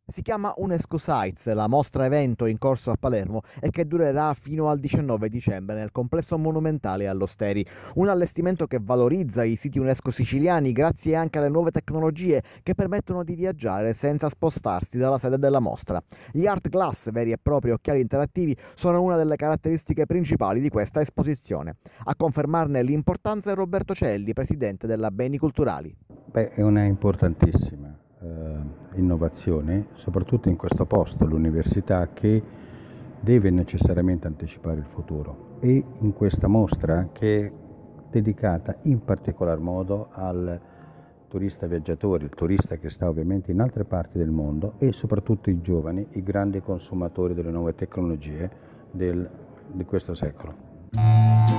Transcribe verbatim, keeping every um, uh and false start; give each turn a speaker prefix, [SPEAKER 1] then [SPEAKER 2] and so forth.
[SPEAKER 1] Si chiama UNESCO Sites, la mostra evento in corso a Palermo e che durerà fino al diciannove dicembre nel complesso monumentale all'Osteri. Un allestimento che valorizza i siti UNESCO siciliani grazie anche alle nuove tecnologie che permettono di viaggiare senza spostarsi dalla sede della mostra. Gli art glass, veri e propri occhiali interattivi, sono una delle caratteristiche principali di questa esposizione. A confermarne l'importanza è Roberto Celli, presidente della Beni Culturali.
[SPEAKER 2] Beh, è una importantissima eh, innovazione, soprattutto in questo posto, l'università che deve necessariamente anticipare il futuro, e in questa mostra che è dedicata in particolar modo al turista viaggiatore, il turista che sta ovviamente in altre parti del mondo, e soprattutto i giovani, i grandi consumatori delle nuove tecnologie del, di questo secolo.